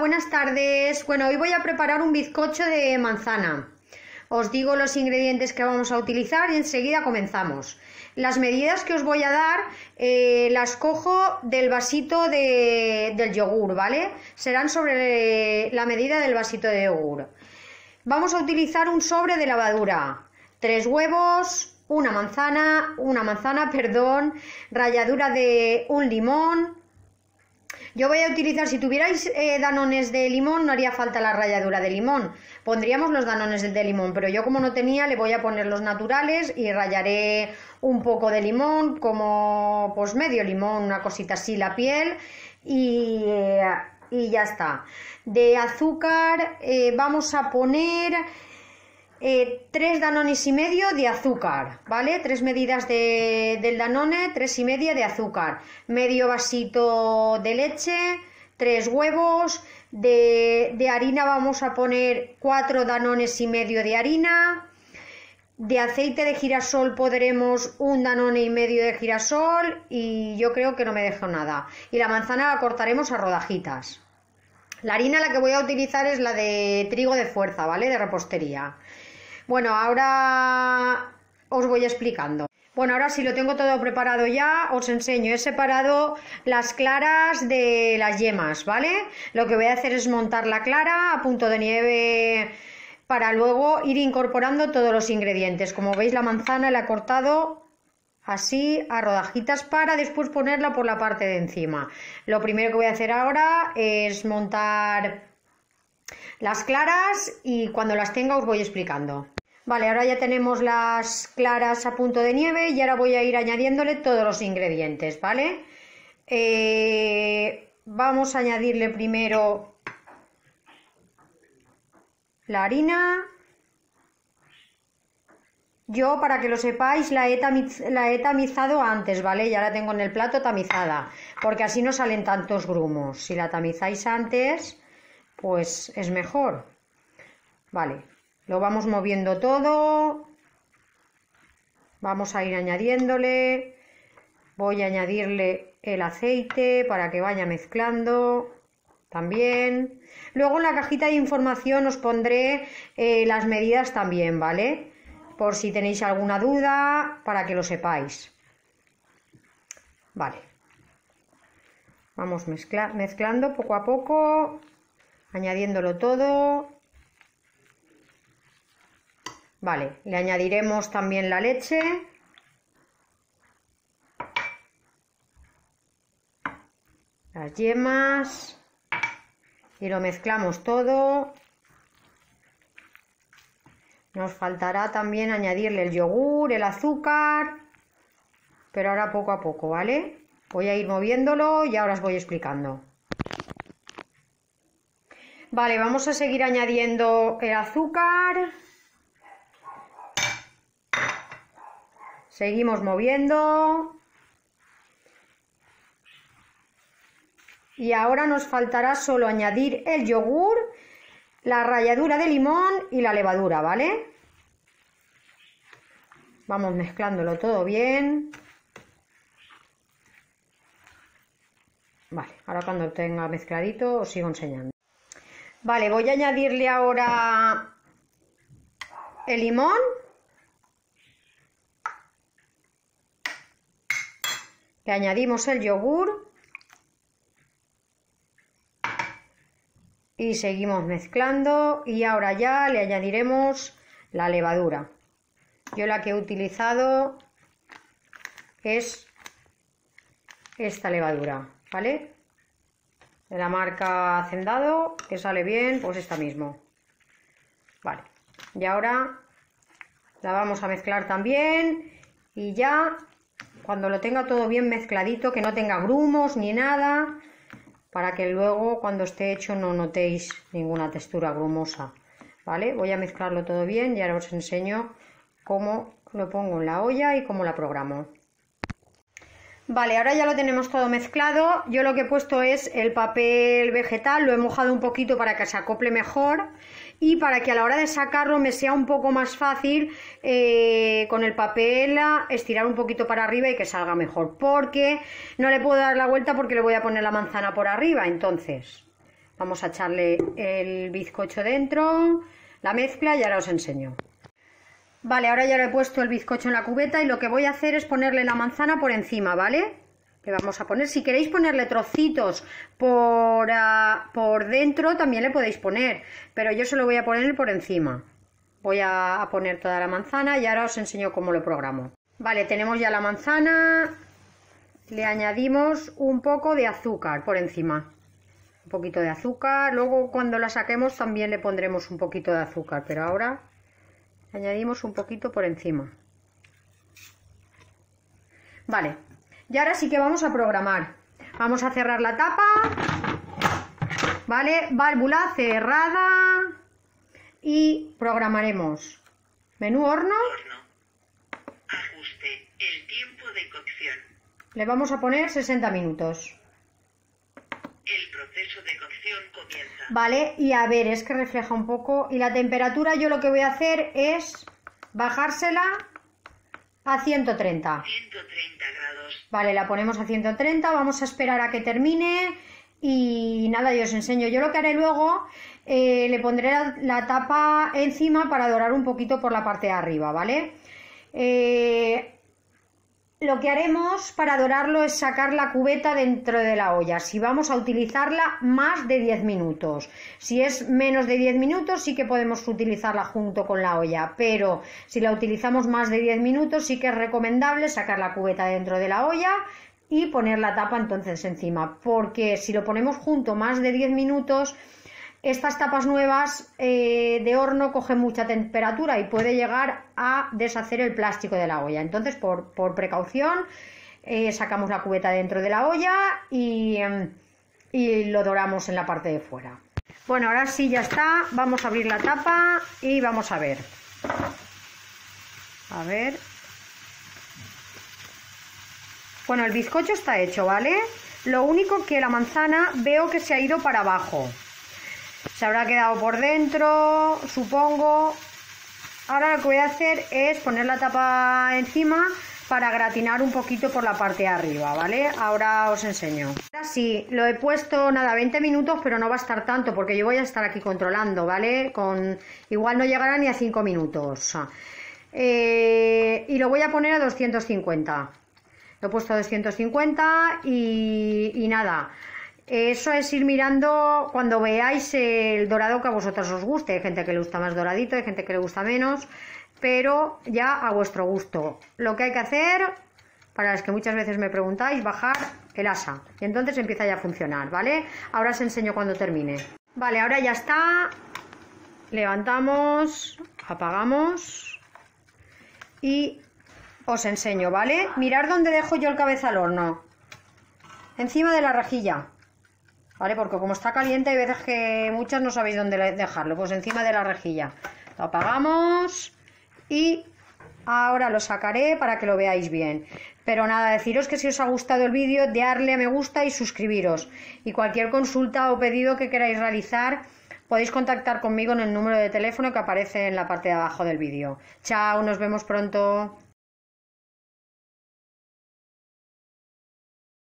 buenas tardes. Bueno, hoy voy a preparar un bizcocho de manzana. Os digo los ingredientes que vamos a utilizar y enseguida comenzamos. Las medidas que os voy a dar las cojo del vasito del yogur, ¿vale? Serán sobre la medida del vasito de yogur. Vamos a utilizar un sobre de levadura, 3 huevos, una manzana, ralladura de un limón. Yo voy a utilizar, si tuvierais danones de limón, no haría falta la ralladura de limón. Pondríamos los danones de limón, pero yo como no tenía, le voy a poner los naturales y rallaré un poco de limón, como pues medio limón, una cosita así, la piel, y ya está. De azúcar vamos a poner 3 danones y medio de azúcar, ¿vale? 3 medidas del danone, 3 y media de azúcar, medio vasito de leche, 3 huevos, de harina vamos a poner 4 danones y medio de harina, de aceite de girasol pondremos un danone y medio de girasol y yo creo que no me dejo nada. Y la manzana la cortaremos a rodajitas. La harina la que voy a utilizar es la de trigo de fuerza, ¿vale? De repostería. Bueno, ahora os voy explicando. Bueno, ahora sí lo tengo todo preparado ya, os enseño. He separado las claras de las yemas, ¿vale? Lo que voy a hacer es montar la clara a punto de nieve para luego ir incorporando todos los ingredientes. Como veis, la manzana la he cortado así a rodajitas para después ponerla por la parte de encima. Lo primero que voy a hacer ahora es montar las claras y cuando las tenga os voy explicando. Vale, ahora ya tenemos las claras a punto de nieve y ahora voy a ir añadiéndole todos los ingredientes, ¿vale? Vamos a añadirle primero la harina. Yo, para que lo sepáis, la he tamizado antes, ¿vale? Ya la tengo en el plato tamizada, porque así no salen tantos grumos. Si la tamizáis antes, pues es mejor. Vale. Lo vamos moviendo todo, vamos a ir añadiéndole, voy a añadirle el aceite para que vaya mezclando también. Luego en la cajita de información os pondré las medidas también, ¿vale? Por si tenéis alguna duda, para que lo sepáis. Vale. Vamos mezclando poco a poco, añadiéndolo todo. Vale, le añadiremos también la leche. Las yemas. Y lo mezclamos todo. Nos faltará también añadirle el yogur, el azúcar. Pero ahora poco a poco, ¿vale? Voy a ir moviéndolo y ahora os voy explicando. Vale, vamos a seguir añadiendo el azúcar. Seguimos moviendo. Y ahora nos faltará solo añadir el yogur, la ralladura de limón y la levadura, ¿vale? Vamos mezclándolo todo bien. Vale, ahora cuando tenga mezcladito os sigo enseñando. Vale, voy a añadirle ahora el limón. Le añadimos el yogur y seguimos mezclando y ahora ya le añadiremos la levadura. Yo la que he utilizado es esta levadura, ¿vale? De la marca Hacendado, que sale bien, pues esta mismo. Vale, y ahora la vamos a mezclar también y ya... Cuando lo tenga todo bien mezcladito, que no tenga grumos ni nada, para que luego cuando esté hecho no notéis ninguna textura grumosa, ¿vale? Voy a mezclarlo todo bien y ahora os enseño cómo lo pongo en la olla y cómo la programo. Vale, ahora ya lo tenemos todo mezclado. Yo lo que he puesto es el papel vegetal, lo he mojado un poquito para que se acople mejor y para que a la hora de sacarlo me sea un poco más fácil con el papel estirar un poquito para arriba y que salga mejor, porque no le puedo dar la vuelta porque le voy a poner la manzana por arriba. Entonces Vamos a echarle el bizcocho dentro, la mezcla, y ahora os enseño. Vale, ahora ya le he puesto el bizcocho en la cubeta y lo que voy a hacer es ponerle la manzana por encima, ¿vale? Le vamos a poner, si queréis ponerle trocitos por dentro también le podéis poner, pero yo se lo voy a poner por encima. Voy a poner toda la manzana y ahora os enseño cómo lo programo. Vale, tenemos ya la manzana, le añadimos un poco de azúcar por encima. Un poquito de azúcar, luego cuando la saquemos también le pondremos un poquito de azúcar, pero ahora añadimos un poquito por encima. Vale, y ahora sí que vamos a programar. Vamos a cerrar la tapa, vale, válvula cerrada, y programaremos. Menú horno. Ajuste el tiempo de cocción. Le vamos a poner 60 minutos. El proceso de cocción comienza. Vale, y a ver, es que refleja un poco. Y la temperatura yo lo que voy a hacer es bajársela a 130. 130 grados. Vale, la ponemos a 130, vamos a esperar a que termine y nada, yo os enseño. Yo lo que haré luego, le pondré la tapa encima para dorar un poquito por la parte de arriba, ¿vale? Lo que haremos para dorarlo es sacar la cubeta dentro de la olla, si vamos a utilizarla más de 10 minutos. Si es menos de 10 minutos sí que podemos utilizarla junto con la olla, pero si la utilizamos más de 10 minutos sí que es recomendable sacar la cubeta dentro de la olla y poner la tapa entonces encima, porque si lo ponemos junto más de 10 minutos, estas tapas nuevas de horno cogen mucha temperatura y puede llegar a deshacer el plástico de la olla. Entonces, por precaución, sacamos la cubeta dentro de la olla y lo doramos en la parte de fuera. Bueno, ahora sí ya está. Vamos a abrir la tapa y vamos a ver. A ver. Bueno, el bizcocho está hecho, ¿vale? Lo único que la manzana veo que se ha ido para abajo. Se habrá quedado por dentro, supongo. Ahora lo que voy a hacer es poner la tapa encima para gratinar un poquito por la parte de arriba, ¿vale? Ahora os enseño. Ahora sí, lo he puesto, nada, 20 minutos, pero no va a estar tanto porque yo voy a estar aquí controlando, ¿vale? Igual no llegará ni a 5 minutos. Y lo voy a poner a 250. Lo he puesto a 250 y nada. Eso es ir mirando cuando veáis el dorado que a vosotros os guste. Hay gente que le gusta más doradito, hay gente que le gusta menos, pero ya a vuestro gusto. Lo que hay que hacer, para los que muchas veces me preguntáis, bajar el asa. Y entonces empieza ya a funcionar, ¿vale? Ahora os enseño cuando termine. Vale, ahora ya está. Levantamos, apagamos y os enseño, ¿vale? Mirad dónde dejo yo el cabeza al horno. Encima de la rejilla. ¿Vale? Porque como está caliente hay veces que muchos no sabéis dónde dejarlo, pues encima de la rejilla. Lo apagamos y ahora lo sacaré para que lo veáis bien. Pero nada, deciros que si os ha gustado el vídeo, darle a me gusta y suscribiros. Y cualquier consulta o pedido que queráis realizar, podéis contactar conmigo en el número de teléfono que aparece en la parte de abajo del vídeo. Chao, nos vemos pronto.